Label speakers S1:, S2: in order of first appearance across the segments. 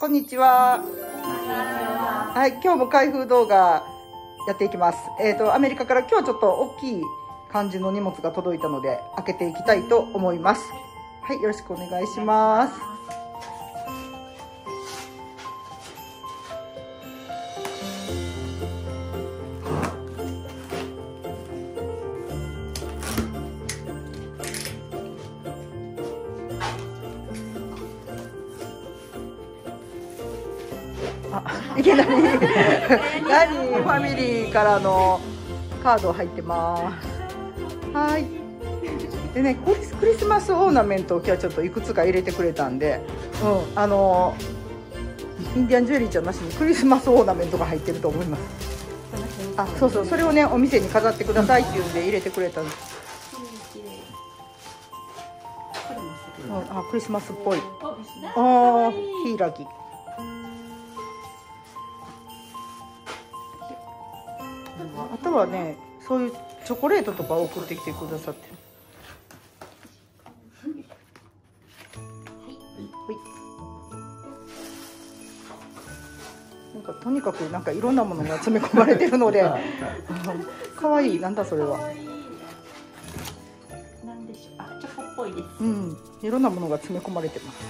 S1: こんにちは。はい、今日も開封動画やっていきます。アメリカから今日ちょっと大きい感じの荷物が届いたので開けていきたいと思います。はい、よろしくお願いします。いきなり何ファミリーからのカード入ってます。はい。でね、クリスマスオーナメントを今日はちょっといくつか入れてくれたんで、インディアンジュエリーじゃなしにクリスマスオーナメントが入ってると思います。あ、そうそう、それをねお店に飾ってくださいっていうんで入れてくれたんです。あ、クリスマスっぽい。ああ、ヒイラギ。あとはね、そういうチョコレートとか送ってきてくださってる。なんかとにかくなんかいろんなものが詰め込まれてるので、可愛い。なんだそれは。
S2: なんでしょう。あ、チョコっぽいです。
S1: うん、いろんなものが詰め込まれてます。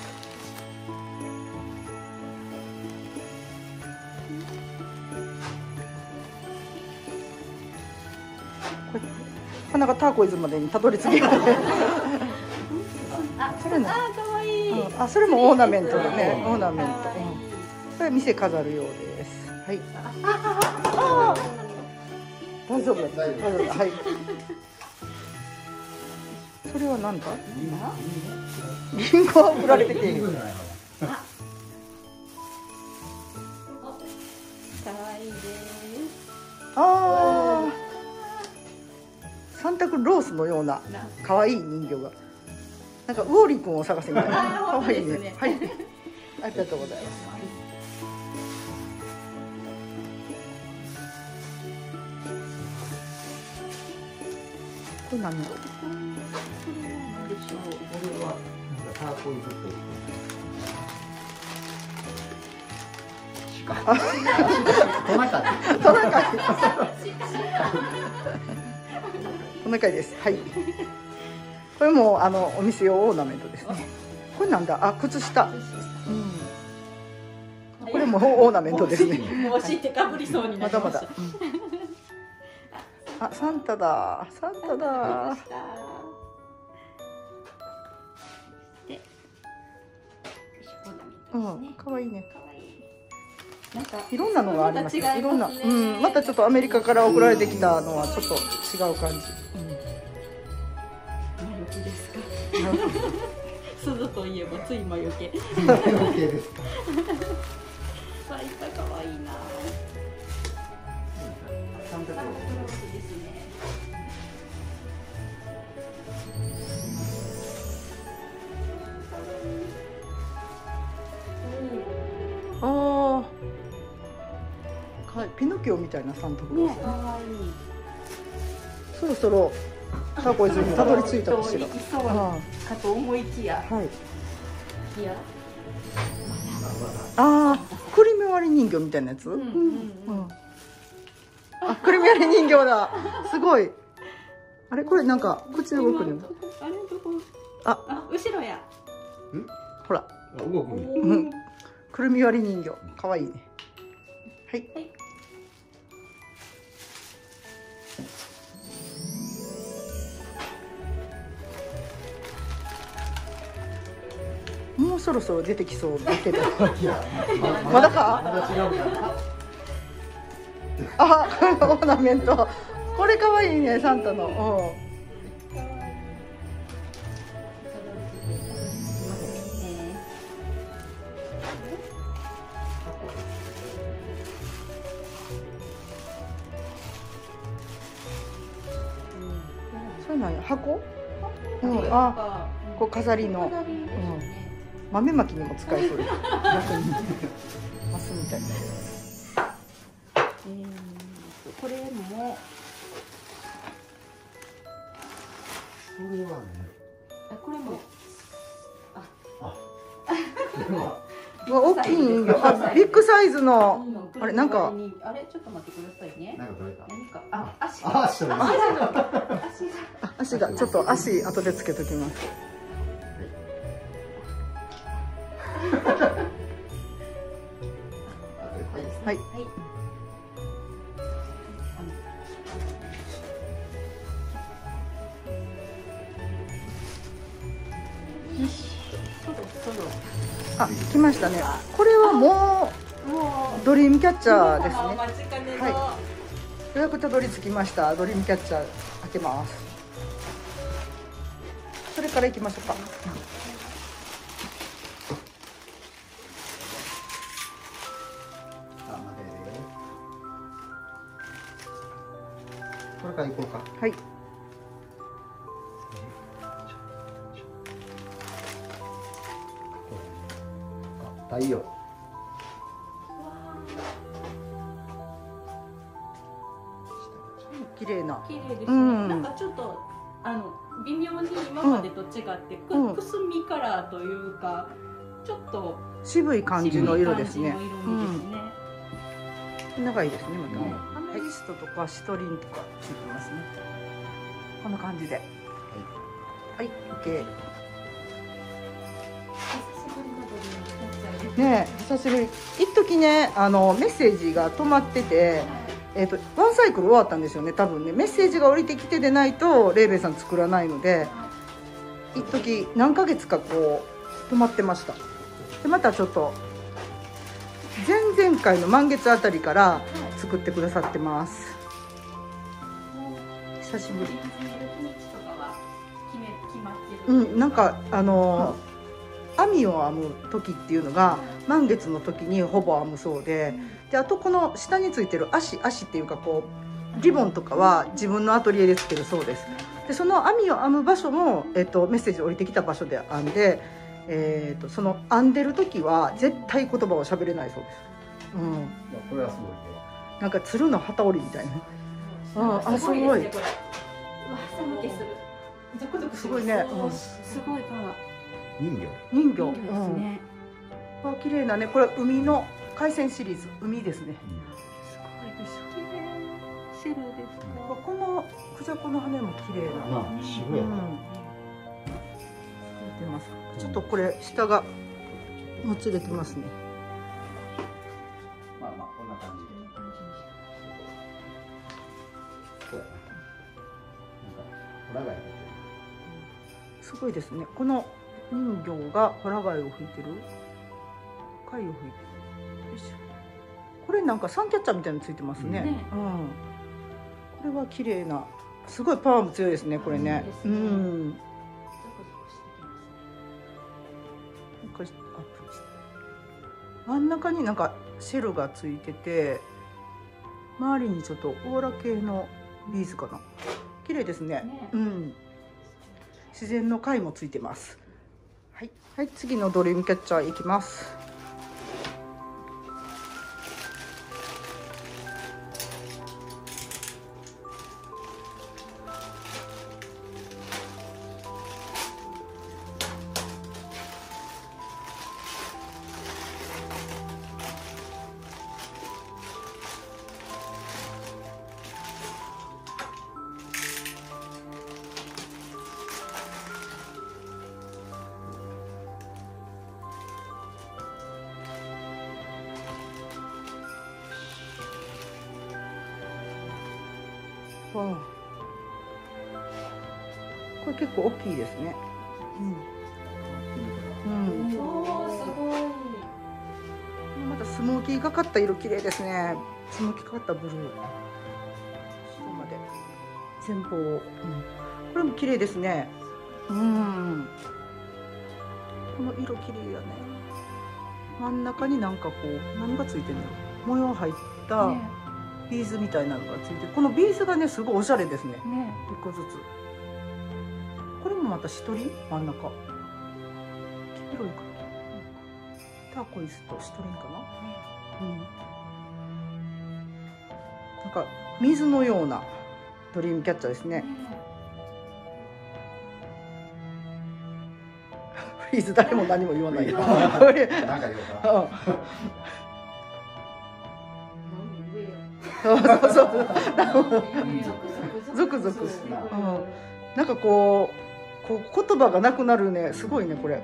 S1: なんかターコイズまでにたどり着ける。
S2: あ、それね。あ、可愛い。
S1: あ、それもオーナメントだね。オーナメント。これ店飾るようです。はい。大丈夫だ。大丈夫だ。はい。それはなんだ？リンゴは売られてて。
S2: 可愛いです。
S1: ああ。サンタクロースのような可愛い人形が、なんかウォーリー君を探せみたいな。可愛いね。はい。ありがとうございます。これ何色？こ
S3: れはターコイズっぽい。トナカイ。
S1: トナカイ。トナカイです。はい。これもお店用オーナメントですね。これなんだ？あ、靴下。うん。これもオーナメントですね。
S2: もうしてかぶりそうになりました。
S1: まだまだ。あ、サンタだ。サンタだ。うん、可愛いね。
S2: なんか
S1: いろんなのがありますね。いろんな、またちょっとアメリカから送られてきたのはちょっと違う感じ。
S2: 魔除けですか。鈴といえばつい魔除け。
S3: 魔除けですか。
S2: サイタ可愛いな。
S3: サンタクロース
S2: ですね。
S1: ああ、ピノキオみたいなサンタクロース。
S2: 可愛い。
S1: そろそろターコイズにたどり着いたかしら。
S2: そうかと思いきや。
S1: はい。
S2: いや。
S1: ああ、クリミ割り人形みたいなやつ。あ、クリミ割り人形だ。すごい。あれこれなんか口動くの。
S2: あれどこ？
S1: あ、
S2: 後ろや。
S1: ほら。
S3: 動くね。
S1: うん。くるみ割り人形、可愛いね。はい。もうそろそろ出てきそうだけど。まだか？
S3: まだ違うか。
S1: あ、オーナメント。これ可愛いね、サンタの。それなんや、箱？あ、こう飾りの。豆まきにも使えそうです。逆に。マスみたいな。
S2: これも。
S3: これはね。
S2: これも。
S3: これは
S1: うわ、大きいんよ。あ、ビッグサイズの。あれ、なんか。
S2: あれ、ちょっと待ってくださいね。
S3: なんか取れた。
S2: 何か、あ、足。
S3: 足取れた。
S1: 足が、ちょっと足後でつけときます。はい。あ、来ましたね。これはもうドリームキャッチャーですね。はい。予約たどり着きました。ドリームキャッチャー開けます。それから行きましょうか。
S3: これから行こうか。
S1: はい。
S3: 太陽。
S1: 綺麗な。
S2: 綺麗ですね。なんかちょっと微妙に今までと違ってくすみカラーというか、ちょっと
S1: 渋い感じの色ですね。長いですね、またね。アメリストとかシトリンとかついてますね。こんな感じで。はい、OK。ねえ、久しぶり。一時ね、メッセージが止まってて、ワンサイクル終わったんですよね、多分ね。メッセージが降りてきてでないと、レイベイさん作らないので、一時何ヶ月かこう、止まってました。で、またちょっと、前々回の満月あたりから作ってくださってます。久しぶり。うん、なんか、網を編む時っていうのが満月の時にほぼ編むそうで、あとこの下についてる足っていうかこうリボンとかは自分のアトリエでつけるそうです。でその網を編む場所も、メッセージ降りてきた場所で編んで、その編んでる時は絶対言葉を喋れないそうです。うん。
S3: これはすごいね。
S1: なんか鶴の旗織りみたいな。あ、すごい。
S2: うわ、寒気する。
S1: すごいね。
S2: すごいパワー。
S1: 人形ですね。わ、綺麗なね。これ海の海鮮シリーズ、海ですね。すごいです。綺麗なシェルですね。このクジャコの羽も綺麗な。
S3: 白や。
S1: 出てます。ちょっとこれ下がもつれてますね。
S3: まあまあこんな感じで。そうやな。なんかホラ貝入ってる。
S1: すごいですね。この人形がホラ貝を吹いてる。貝を吹いてる。よいしょ。これなんかサンキャッチャーみたいなのついてますね。うん。これは綺麗な。すごいパワーも強いですね。これね。うん。なんかアップして。真ん中になんかシェルがついてて、周りにちょっとオーラ系のビーズかな。綺麗ですね。うん。自然の貝もついてます。はい、はい、次のドリームキャッチャーいきます。わあ、これ結構大きいですね。うん。
S2: おー、すごい。
S1: またスモーキーがかった色綺麗ですね。スモーキーかかったブルー。下まで前方、これも綺麗ですね。この色綺麗やね。真ん中になんかこう何がついてるの？模様入ったビーズみたいなのがついてる。このビーズがねすごいおしゃれですね。一個ずつ。これもまたシトリン真ん中。黄色いか。ターコイズとシトリンかな。なんか水のようなドリームキャッチャーですね。 リーズ誰も何も言わない。これ
S3: なんか言おうかな。
S1: そうそうそう。ゾ
S2: ゾ
S1: クゾク
S2: する。
S1: なんかこう言葉がなくなるね。すごいねこれ。
S2: なんか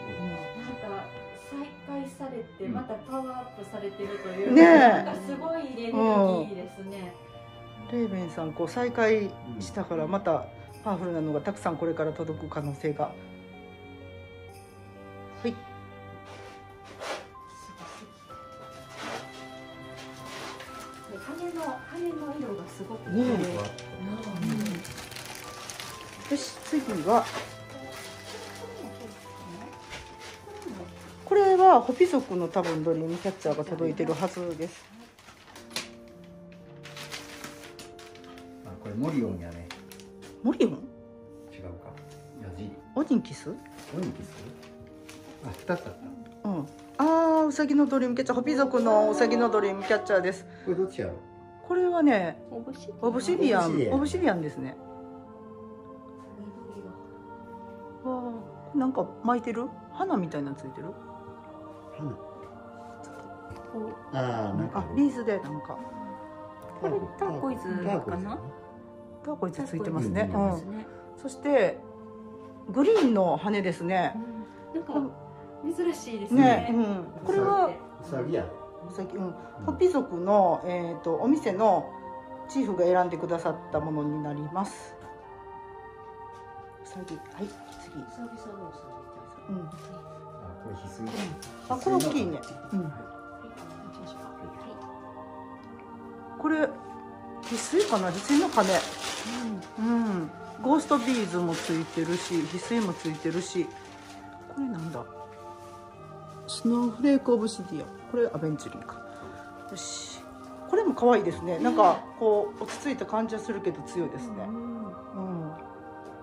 S2: 再開されてまたパワーアップされてるという
S1: ねえ
S2: なんかすごいエネルギーですね。
S1: レーベンさんこう再開したからまたパワフルなのがたくさんこれから届く可能性が。はい。
S2: 羽の色がすごく
S1: ねよし次はこれはホピ族の多分ドリームキャッチャーが届いてるはずです。
S3: あ、これモリオンやね。
S1: モリオン？
S3: 違うか。ヤジ。
S1: オニキス？
S3: オニキス？あ、二つあった。
S1: うん。ああ、ウサギのドリームキャッチャー、ホピ族のウサギのドリームキャッチャーです。
S3: これどっちやろ？
S1: これはね、
S2: オブシ
S1: オブシディアン、オブシディアンですね。わあ、なんか巻いてる？花みたいなのついてる？
S3: 花。ああ、なんか。
S1: リーズでなんか。
S2: これターコイズかな？
S1: ターコイズついてますね。
S2: ターコイズついてますね。
S1: そしてグリーンの羽ですね。
S2: なんか珍しいです
S1: ね。
S2: ね。
S1: これは
S3: ウサギや。
S1: ウサギ、ホピ族のお店のチーフが選んでくださったものになります。ウサギ、はい、次。うん。
S3: あ、これ翡翠。
S1: あ、これ大きいね。うん。これ翡翠かな、翡翠の羽。うん。ゴーストビーズもついてるし、翡翠もついてるし。これなんだ。スノーフレークオブシディアン。これアベンチュリーか。よし。これも可愛いですね。なんかこう落ち着いた感じはするけど強いですね。うん。
S2: なんか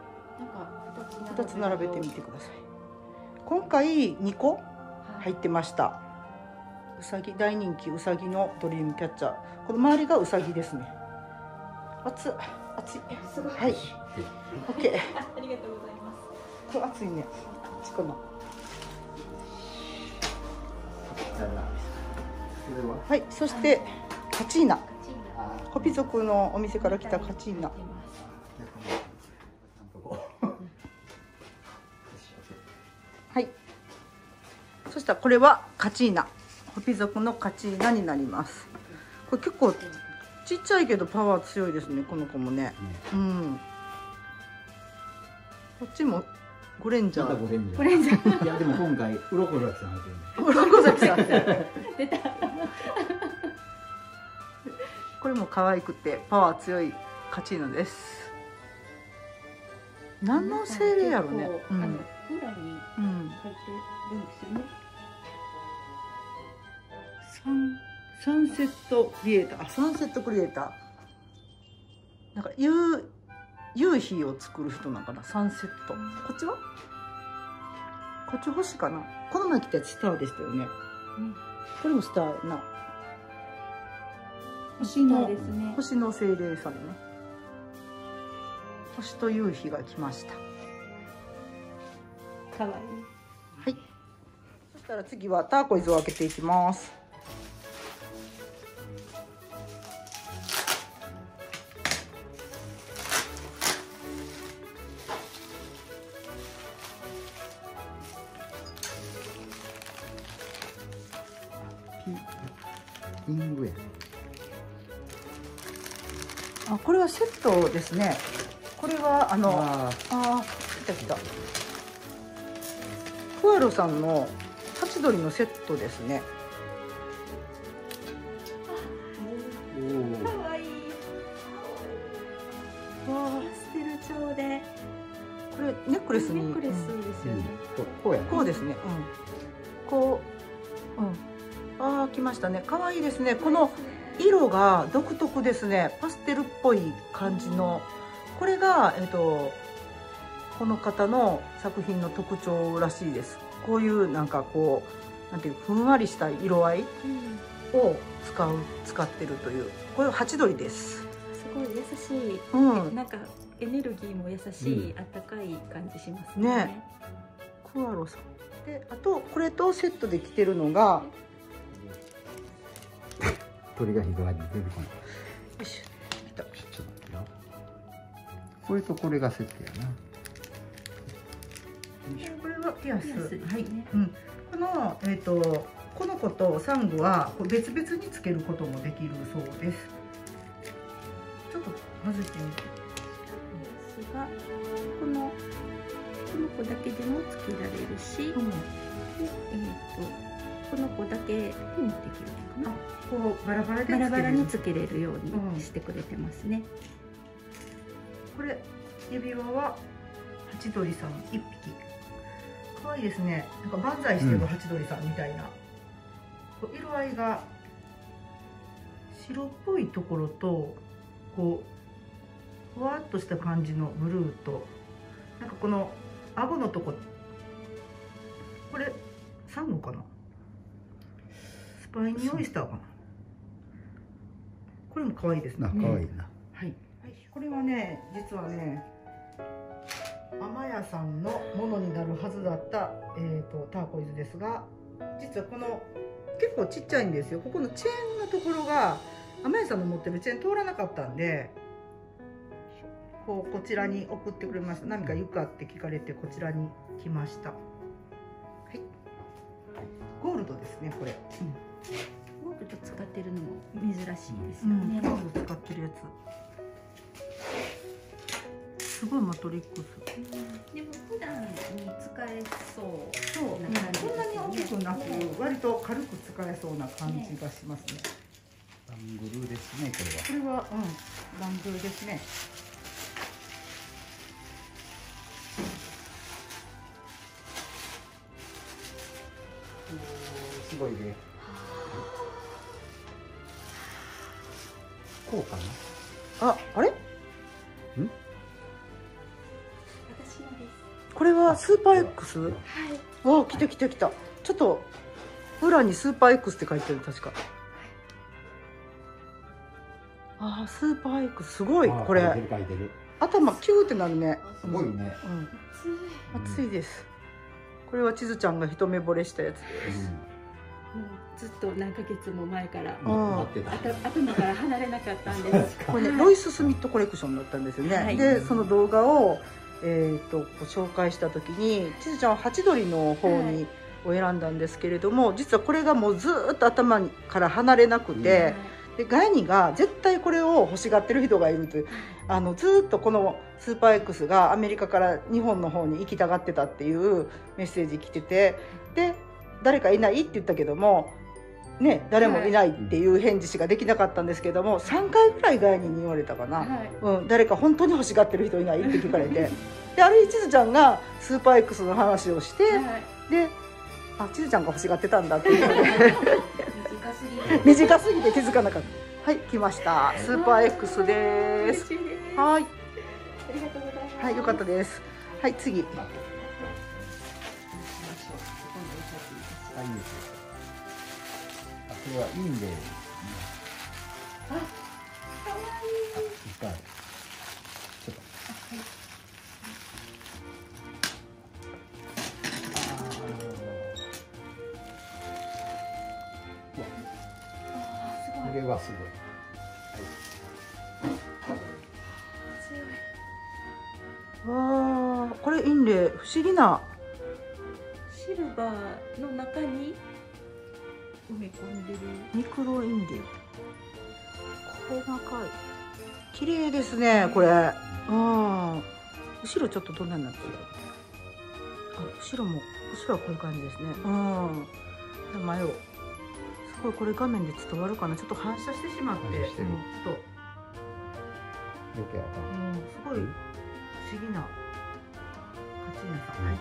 S1: 2つ並べてみてください。今回2個入ってました。うさぎ大人気うさぎのドリームキャッチャー。この周りがうさぎですね。熱い。はい。オッケー。
S2: ありがとうございます。
S1: これ熱いね。ちかな。はい。そしてカチーナ。ホピ族のお店から来たカチーナ。はい。そしたらこれはカチーナ。ホピ族のカチーナになります。これ結構ちっちゃいけどパワー強いですね。この子もね。うん。こっちもゴレンジャー。
S2: ゴレンジャー。
S3: いやでも今回鱗崎さん入ってるね。
S1: 鱗崎さん。
S2: 出た。
S1: これも可愛くてパワー強いカチーナです。何の精霊やろね。
S2: 裏に入ってるんですよね。
S1: サンセットクリエイター。サンセットクリエイター。なんか夕日を作る人なんかな。サンセット。こっちは？こっち星かな。この前来たやつスターでしたよね。これもスターな。星の精霊さんね。星と夕日が来ました。
S2: 可愛い。
S1: はい。そしたら次はターコイズを開けていきます。
S3: リングや。
S1: あ、これはセットですね。これは来た来た。クワロさんのハチドリのセットですね。
S2: 可愛い。
S1: わあ、
S2: ステル調で。
S1: これネックレスに。
S2: ネックレスですよね。
S3: こうや。
S1: こうですね。こう。ああ、来ましたね。可愛いですね。この色が独特ですね。パステルっぽい感じの。これがこの方の作品の特徴らしいです。こういうなんかこうなんていうふんわりした色合いを使ってるという。これハチドリです。
S2: すごい優しい。なんかエネルギーも優しい、あったかい感じしますね。
S1: クワロさんで、あとこれとセットで着てるのが、
S3: 鳥が左に出てこない。
S1: よいしょ、来た。
S3: ちょっと待ってよ。これとこれがセットやな。
S1: これはピアス。
S2: ピアスですね
S1: はい。うん。このこの子とサンゴは別々につけることもできるそうです。ちょっと外してみて。
S2: ですが、この子だけでもつけられるし、
S1: うん。
S2: でこの子だけでもできるのかな。
S1: こうバラバラでつけれる。
S2: バラバラにつけれるようにしてくれてますね。
S1: これ指輪はハチドリさん1匹。可愛いですね。なんか万歳してるハチドリさんみたいな。こう色合いが白っぽいところと、こうふわっとした感じのブルーと、なんかこの顎のとこ、これサンゴかな。スパイニーオイスターかな。これも可愛いですね。
S3: な、可愛いな。
S1: はい。これはね、実はね、天屋さんのものになるはずだった、ターコイズですが、実はこの結構ちっちゃいんですよ。ここのチェーンのところが天屋さんの持ってるチェーン通らなかったんで、こちらに送ってくれました。何か言うかって聞かれてこちらに来ました。はい。ゴールドですね、これ。
S2: ゴールド使ってるのも珍しいですよね。
S1: ゴールド使ってるやつ。すごいマトリックス。
S2: でも普段に使えそう。
S1: そう、こんなに大きくなく、割と軽く使えそうな感じがしますね。
S3: バングルーですね、これは。
S1: これは、バングルですね。
S3: すごいね。こうかな。
S1: あれ？
S2: 私のです。
S1: これはスーパー X？
S2: はい。
S1: わあ、来た来た来た。ちょっと裏にスーパー X って書いてる、確か。ああ、スーパー X すごい、これ。
S3: 書いてる書いてる。
S1: 頭キューってなるね。
S3: すごいね。
S1: 熱いです。これはちずちゃんが一目惚れしたやつです。
S2: もうずっと何ヶ月も前から
S3: 待ってた。
S2: 頭から離れなかったんです。
S1: これね、ロイス・スミットコレクションだったんですよね。で、その動画を紹介した時にちずちゃんはハチドリの方にを選んだんですけれども、実はこれがもうずっと頭から離れなくて、でガイニが絶対これを欲しがってる人がいるという、ずっとこのスーパー X がアメリカから日本の方に行きたがってたっていうメッセージ来てて、で誰かいないって言ったけどもね、誰もいないっていう返事しかできなかったんですけども、3回ぐらいガイニに言われたかな、誰か本当に欲しがってる人いないって聞かれて、である日ちずちゃんがスーパー X の話をして、でちずちゃんが欲しがってたんだっていうので短すぎて気づかなかった。はい、来ました。スーパー X です。はい、
S2: ありがとうございます。
S1: はい、よかったです。はい、次。
S3: これはインレイ。
S2: あ、かわいい。
S3: いっぱいある。ちょっと。これはすごい。
S1: わあ、これインレイ不思議な
S2: シルバーの中に埋め込んでる
S1: ミクロインレイ。細かい。綺麗ですね、これ。後ろちょっとどんなになってる。後ろはこういう感じですね。前を。すごい、これ画面で伝わるかな。ちょっと反射してしまって。
S3: 反射してる。
S1: そう。
S3: 余計わかんない。
S1: すごい不思議な。カチーナさん。はい。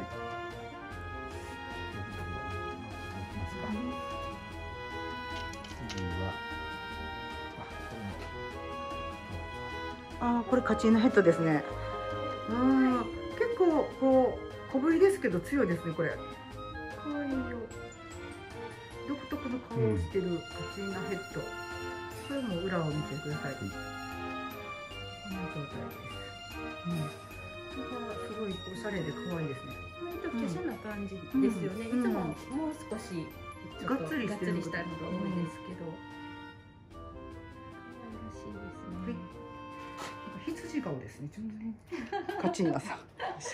S1: これカチーナヘッドですね。結構こう小ぶりですけど強いですね、これ。可愛いよ。独特の顔をしてるカチーナヘッド。これも裏を見てください。こんな状態です。これがすごいおしゃれで可愛いですね。
S2: 割と華奢な感じですよね。いつももう少しちょっと
S1: がっつりしてる
S2: がっつりしたのが多いですけど。可愛らしいですね。
S1: 羊顔ですね。ちょっとね。カチーナさん。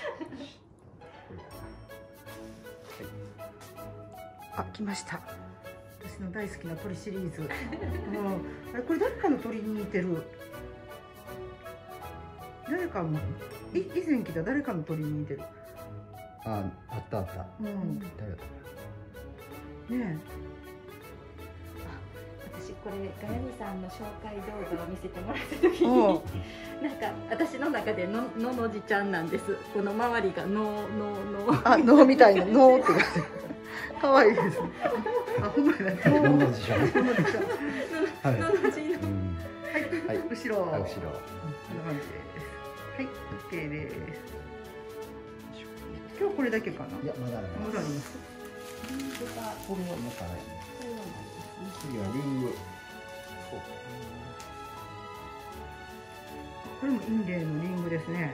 S1: あ、来ました。私の大好きな鳥シリーズ。あれこれ誰かの鳥に似てる。誰かも以前来た誰かの鳥に似てる。
S3: あったあった。誰だ。
S1: ね
S2: 私これガヤミさんの紹介動画を見せてもらった時になんか私の中でののじちゃんなんです。この周りがの
S1: あ、脳みたいな脳って感じ。可愛いですね。あ、ほんまになってる。
S3: のの字じゃん。
S2: ののじの
S3: はい。
S1: はい、後ろ。こんな感
S3: 後ろ。
S1: じです。はい、OK です。今日これだけかな。
S3: いや、まだあります。
S1: まだあります。
S3: これはまたね。次はリング。そうか。
S1: これもインレイのリングですね。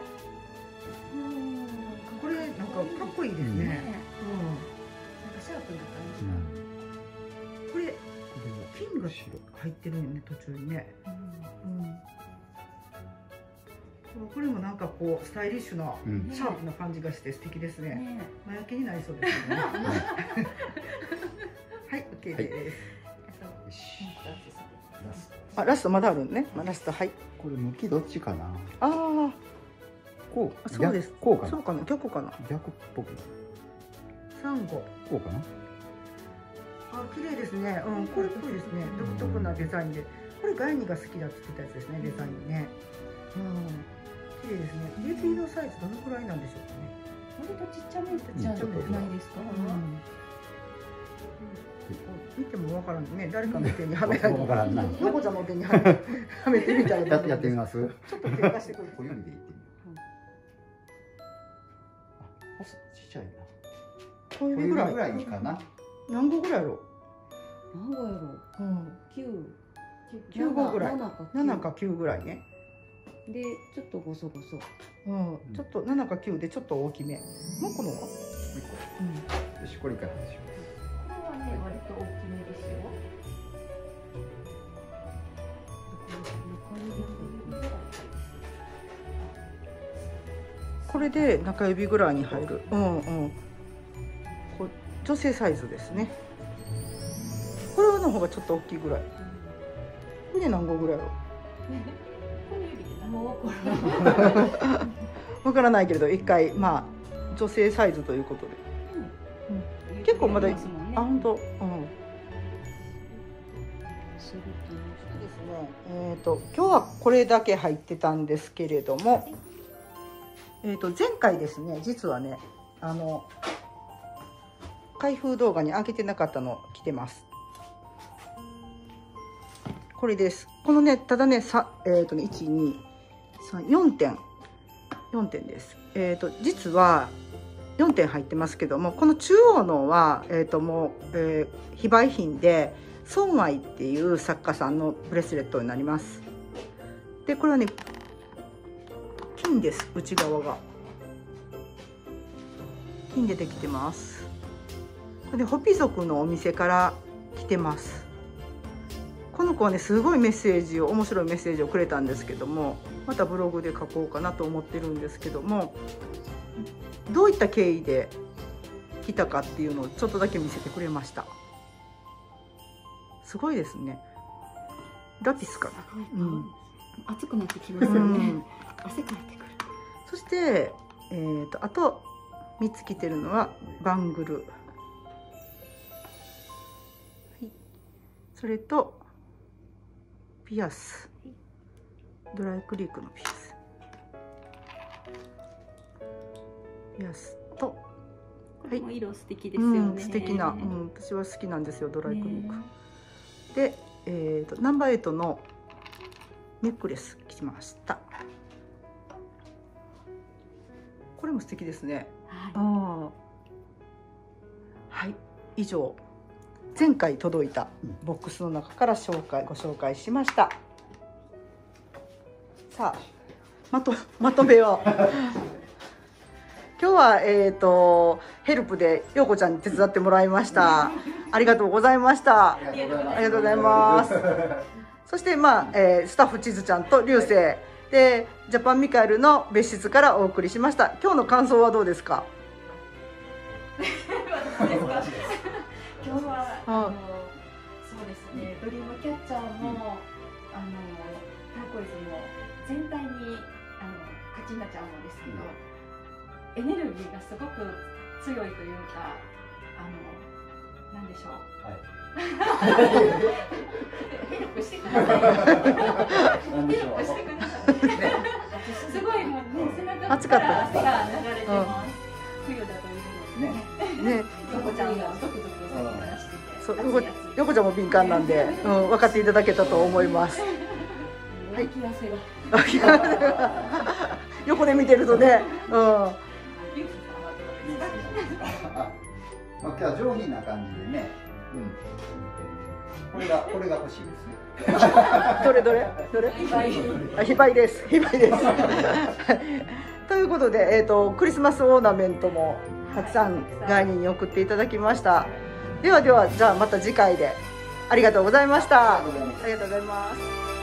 S1: これなんかかっこいいですね。
S2: なんかシャープな感じ。
S1: これ金が入ってるよね、途中にね。これもなんかこうスタイリッシュなシャープな感じがして素敵ですね。魔除けになりそうですね。はい、OK です。あ、ラストまだあるね。ラスト、はい。
S3: これ向きどっちかな。
S1: ああ、
S3: こう。
S1: そうです。
S3: こうかな。
S1: そうかな、逆かな。
S3: 逆っぽく。
S1: サンゴ。
S3: こうかな。
S1: あ、綺麗ですね。これっぽいですね。独特なデザインで。これガイニが好きだって言ってたやつですね、デザインね。綺麗ですね。ベビーのサイズどのくらいなんでしょうかね。
S2: 割とちっちゃめじゃないですか。
S1: 見てもわからんね。誰かの手にはめられて、
S3: わからんな。
S1: のこちゃんの手にはめてみたいな。
S3: やってみます。
S1: ちょっと手貸してくれ。
S3: 小指でいってみる。あ、ちっちゃいな。
S1: 小指ぐらい
S3: かな。
S1: 何個ぐらいやろ。
S2: 何個やろ。
S1: 9個ぐらい。7か9ぐらいね。
S2: で、ちょっとごそごそ。
S1: ちょっと7か9でちょっと大きめ。もうこのは。
S3: よし、これいかがでしょう。
S2: これはね、割と大きめですよ。
S1: これで中指ぐらいに入る。女性サイズですね。これの方がちょっと大きいぐらい。これで何個ぐらいやろ。わからないけれど、一回まあ女性サイズということで。結構まだ、あ、本当。そうですね。今日はこれだけ入ってたんですけれども、前回ですね、実はね、開封動画に上げてなかったの来てます。これです。このね、ただね、1、2、3、4点。4点です。実は4点入ってますけども、この中央のは、もう、非売品で、孫愛っていう作家さんのブレスレットになります。で、これはね、金です、内側が。金でできてます。これホピ族のお店から来てます。この子はね、すごいメッセージを、面白いメッセージをくれたんですけども、またブログで書こうかなと思ってるんですけども、どういった経緯で来たかっていうのをちょっとだけ見せてくれました。すごいですね。ラピスかな。
S2: 熱くなってきますよね。汗かいてくる。
S1: そして、あと3つ着てるのはバングル。はい。それとピアス。ドライクリークのピアス。ピアスと。
S2: これも色素敵ですよね。
S1: 素敵な、私は好きなんですよ、ドライクリーク。で、ナンバー8のネックレス着ました。これも素敵ですね。はい、以上前回届いたボックスの中からご紹介しました。さあまとめをはヘルプで陽子ちゃんに手伝ってもらいました。ありがとうございました。ありがとうございます。そしてスタッフちずちゃんと流星でジャパンミカエルの別室からお送りしました。今日の感想はどうですか？
S2: 今日はそうですね、ドリームキャッチャーもターコイズも全体にカチンナちゃんもですけど、エネルギーがすごく強いというか、なんでしょう。ヘルプしてください。ヘルプしてください。すごいもうね、背中から汗が流れてます。冬だというのでね。ヨコちゃんがゾクゾクさっきからしてて。そう、
S1: ヨコちゃんも敏感なんで、分かっていただけたと思います。
S2: はい。
S1: 横で見てるとね。
S3: 今日は上品な感じでね。これが欲しいですね。
S1: どれ？非売です。非売です。ということで、クリスマスオーナメントもたくさん概念に送っていただきました。ではじゃあまた次回でありがとうございました。ありがとうございます。